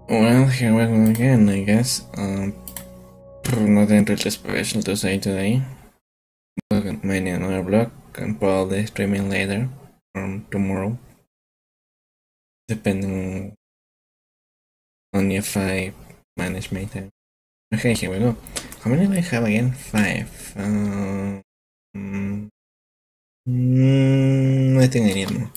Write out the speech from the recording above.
Well, here we go again, I guess. Nothing really special to say today. Maybe another vlog, and probably streaming later or tomorrow, depending on if I manage my time. Okay, here we go. How many do I have again? 5. I think I need more.